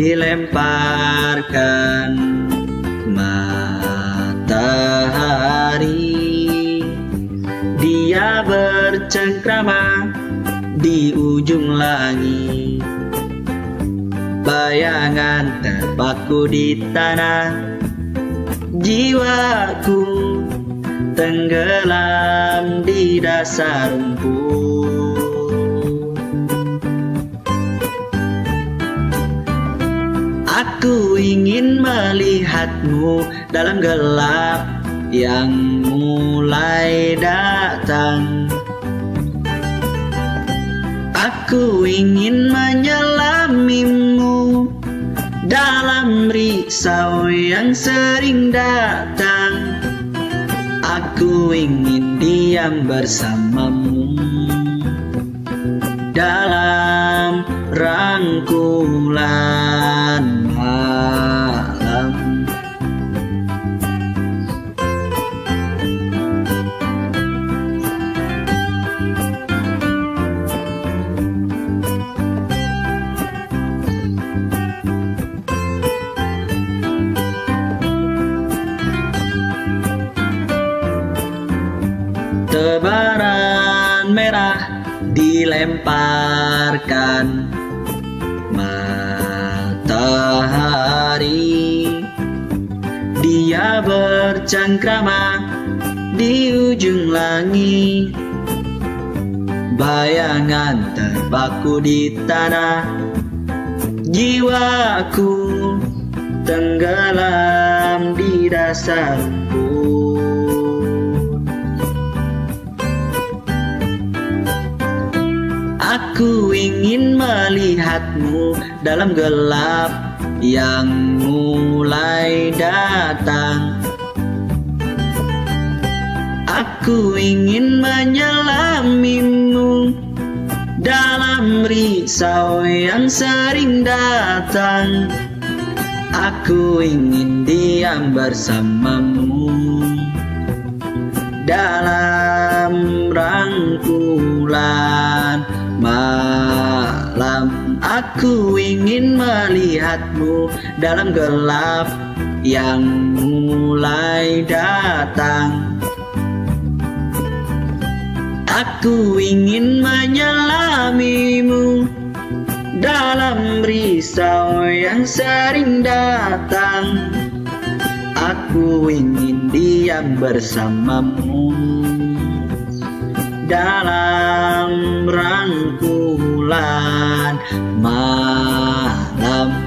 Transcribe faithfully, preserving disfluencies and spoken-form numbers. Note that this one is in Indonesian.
dilemparkan matahari. Dia bercengkrama di ujung langit, bayangan terpaku di tanah. Jiwaku tenggelam di dasar rumput. Aku ingin melihatmu dalam gelap yang mulai datang. Aku ingin menyelamimu dalam risau yang sering datang. Aku ingin diam bersamamu dalam rangkulan malam. Tebaran merah dilemparkan matahari. Dia bercengkrama di ujung langit, bayangan terpaku di tanah. Jiwaku tenggelam di dasar rumput. Aku ingin melihatmu dalam gelap yang mulai datang. Aku ingin menyelamimu dalam risau yang sering datang. Aku ingin diam bersamamu dalam rangkulan malam. Aku ingin melihatmu dalam gelap yang mulai datang. Aku ingin menyelamimu dalam risau yang sering datang. Aku ingin diam bersamamu dalam rangkulan malam.